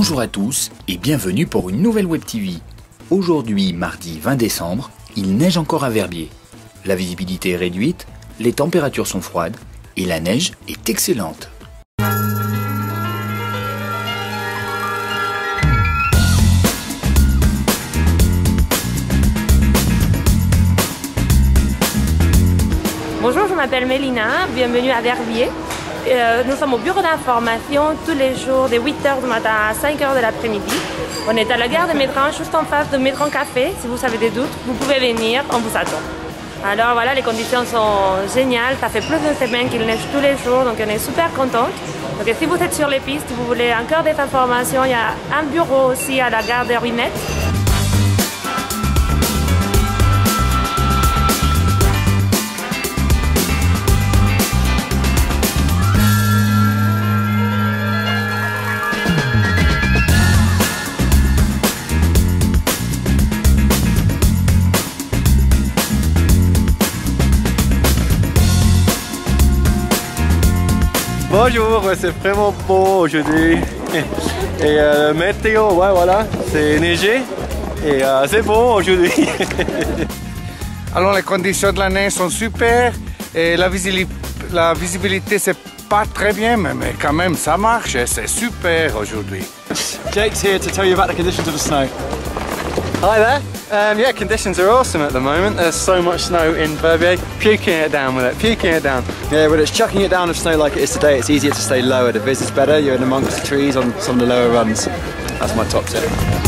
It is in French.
Bonjour à tous et bienvenue pour une nouvelle Web TV. Aujourd'hui, mardi 20 décembre, il neige encore à Verbier. La visibilité est réduite, les températures sont froides et la neige est excellente. Bonjour, je m'appelle Mélina, bienvenue à Verbier. Nous sommes au bureau d'information tous les jours de 8h du matin à 5h de l'après-midi. On est à la gare de Métran, juste en face de Métran Café. Si vous avez des doutes, vous pouvez venir, on vous attend. Alors voilà, les conditions sont géniales. Ça fait plus d'une semaine qu'il neige tous les jours, donc on est super contente. Donc si vous êtes sur les pistes, vous voulez encore des informations, il y a un bureau aussi à la gare de Ruinette. Bonjour, c'est vraiment beau aujourd'hui. Et météo, ouais voilà, c'est neigé et c'est beau aujourd'hui. Alors les conditions de la neige sont super et la visibilité c'est pas très bien, mais quand même ça marche et c'est super aujourd'hui. Jake's here to tell you about the conditions of the snow. Hi there. Yeah, conditions are awesome at the moment. There's so much snow in Verbier. Puking it down with it, puking it down. Yeah, but it's chucking it down of snow like it is today. It's easier to stay lower. The vis is better. You're in amongst the trees on some of the lower runs. That's my top tip.